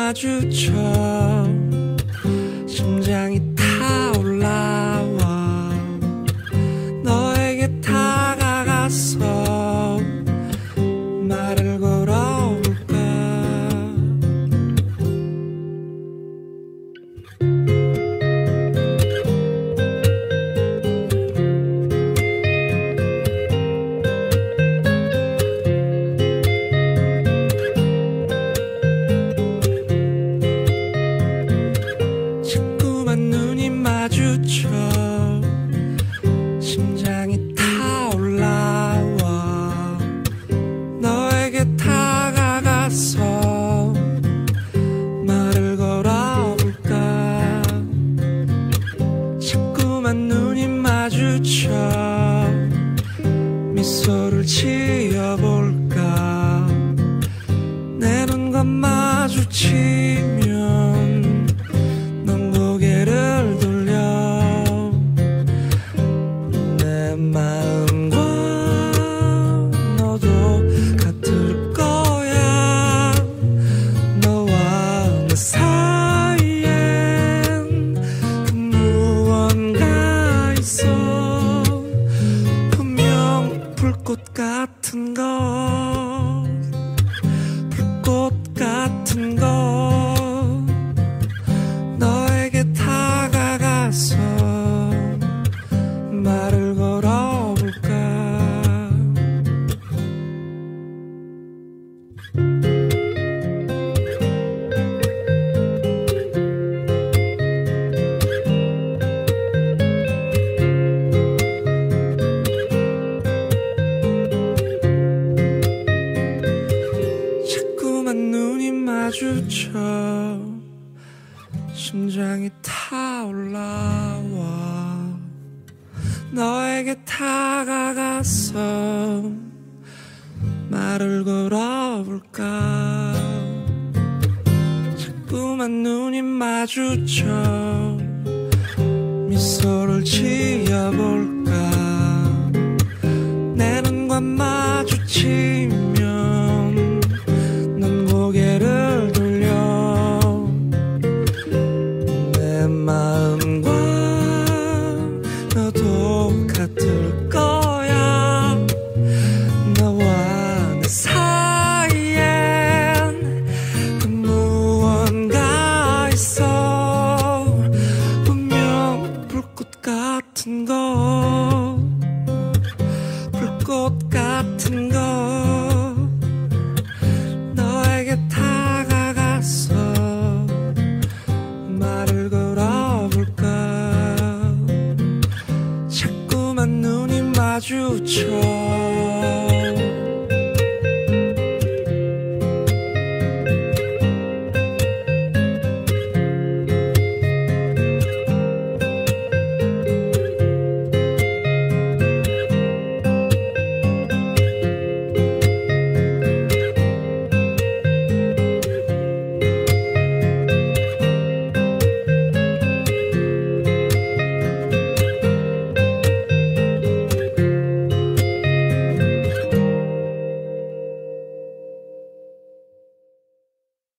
마주쳐 심장이 타올라와 너에게 다가가서 말을 걸어볼까. 자꾸만 눈이 마주쳐 심장이 타올라와 너에게 다가가서 말을 걸어볼까. 자꾸만 눈이 마주쳐 미소를 지어볼까. 내 눈과 마주치면 넌 고개를 돌려 내 마음과 너도 같을 거야. 너와 내 사이엔 그 무언가 있어. 분명 불꽃 같은 것, 불꽃 같은 것. 너에게 다가가서 말을 걸어볼까. 자꾸만 눈이 마주쳐 심장이 타올라와 너에게 다가가서 말을 걸어볼까. 자꾸만 눈이 마주쳐 미소를 지어볼까. 내 눈과 마주치면 넌 고개를 돌려 내 마음과 너도 같을 거야. 너와 내 사이엔 그 무언가 있어. 분명 불꽃 같은 것, 불꽃 같은 것. 너에게 다